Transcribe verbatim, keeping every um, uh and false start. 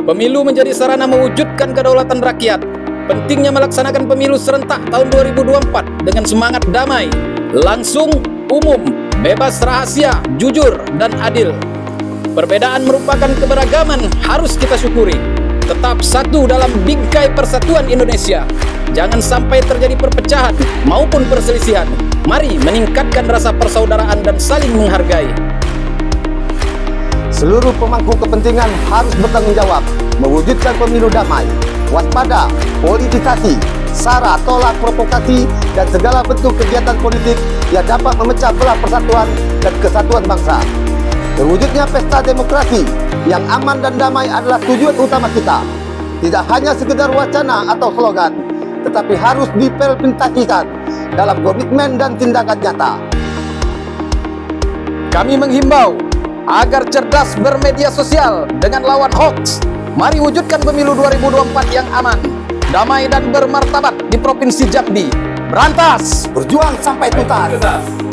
Pemilu menjadi sarana mewujudkan kedaulatan rakyat. Pentingnya melaksanakan pemilu serentak tahun dua ribu dua puluh empat dengan semangat damai, langsung, umum, bebas rahasia, jujur, dan adil. Perbedaan merupakan keberagaman, harus kita syukuri. Tetap satu dalam bingkai persatuan Indonesia. Jangan sampai terjadi perpecahan maupun perselisihan. Mari meningkatkan rasa persaudaraan dan saling menghargai. Seluruh pemangku kepentingan harus bertanggung jawab mewujudkan pemilu damai, waspada, politisasi, sara, tolak, provokasi, dan segala bentuk kegiatan politik yang dapat memecah belah persatuan dan kesatuan bangsa. Terwujudnya pesta demokrasi yang aman dan damai adalah tujuan utama kita. Tidak hanya sekedar wacana atau slogan, tetapi harus diimplementasikan dalam komitmen dan tindakan nyata. Kami menghimbau agar cerdas bermedia sosial dengan lawan hoax. Mari wujudkan pemilu dua ribu dua puluh empat yang aman, damai dan bermartabat di Provinsi Jambi. Berantas, berjuang sampai tuntas.